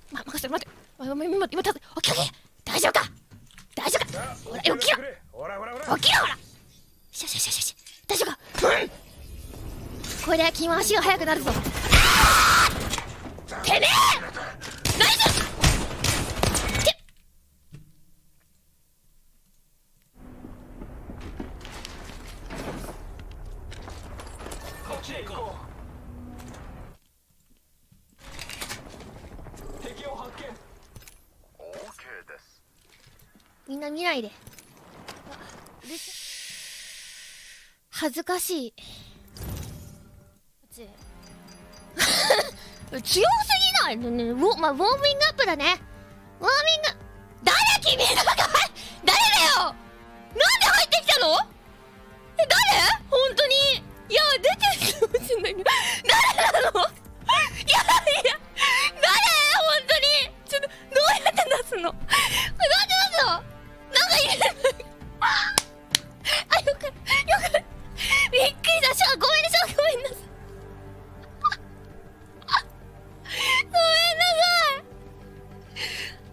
任せて待って。今立つ。オッケーオッケー。大丈夫か。大丈夫か。ほら起きろ。起きろほら。し。大丈夫か。これで君は足が速くなるぞ。てめえ何する。みんな見ないで。恥ずかしい。強すぎないのね。ウォーミングアップだね。ウォーミング。誰君誰だよ。なんで入ってきたの。誰本当に。いや出てるかもしんないけど。誰